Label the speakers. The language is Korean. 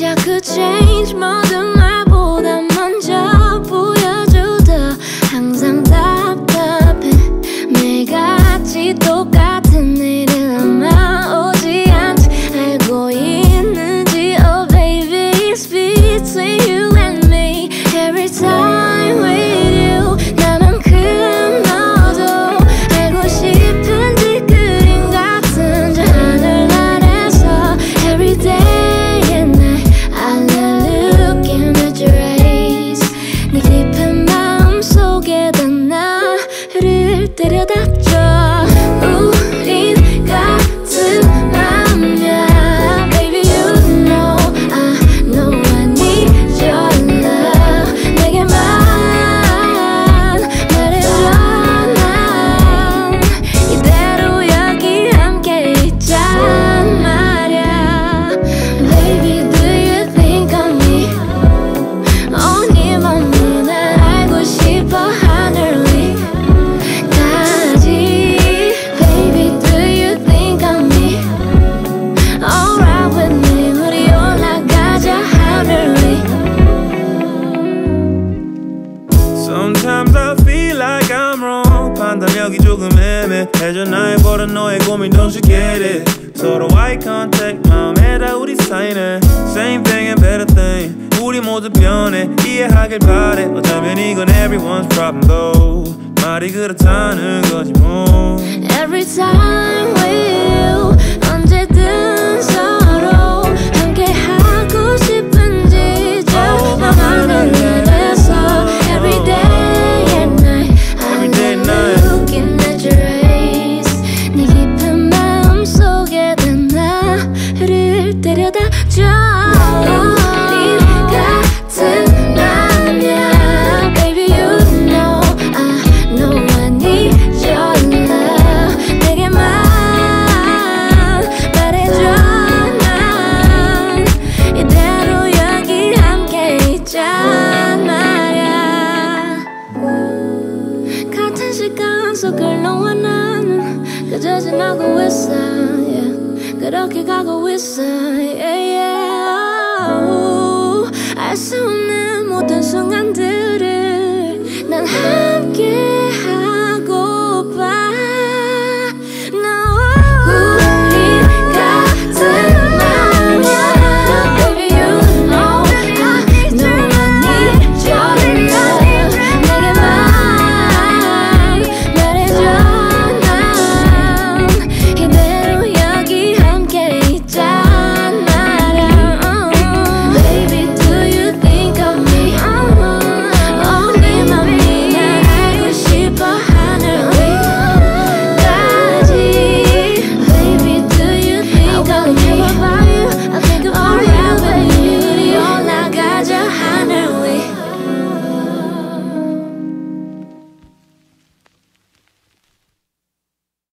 Speaker 1: 자꾸 change 모든 말보다 먼저 보여줘도 항상 답답해. 매일같이 똑같은 일은 아마 오지 않지. 알고 있는지 oh baby it's between you and me. Every time with you 나만큼 너도 알고 싶은지 그림 같은 저 하늘 아래서 Every day and night I love looking at your eyes. 네 깊은 마음 속에다 나를 데려다줘. 우린 같은 맘이야 Baby you know I know I need your love. 내게만 말해줘. 난 이대로 여기 함께 있잔 말야. Baby do you think of me? 네 맘이 날 알고 싶어 하늘 위까지. Baby do you think of me? Alright with me 우리 올라가자 하늘 위.
Speaker 2: Sometimes I feel like I'm wrong. 판단력이 조금 애매해져. 나의 버릇 너의 고민 don't you get it. 서로 eye contact 마음에다 우리 사이는 Same thing and better thing. 우리 모두 변해 이해하길 바래. 어쩌면 이건 everyone's problem though. 말이 그렇다는 거지 뭐.
Speaker 1: Every time with you 언제든 서로 함께 하고 싶은지 저 맘하는 날에서 Every day and night I love looking at your eyes. 네 깊은 마음 속에다 나를 데려다줘. 우린 같은 맘이야 Baby you know I know I need your love. 내게만 말해줘. 난 이대로 여기 함께 있잔 말야. 같은 시간 속을 너와 나는 그저 지나고 있어 yeah. 그렇게 가고 있어 yeah, yeah. 알 수 없는 모든 순간들을 난 함께